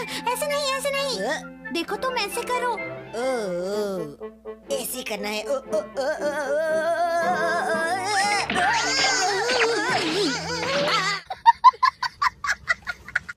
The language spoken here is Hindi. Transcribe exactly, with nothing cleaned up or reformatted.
ऐसे नहीं, ऐसे नहीं। अ, देखो तुम ऐसे करो। ओ, ओ, ऐसे करना है। ओ, ओ, ओ, ओ,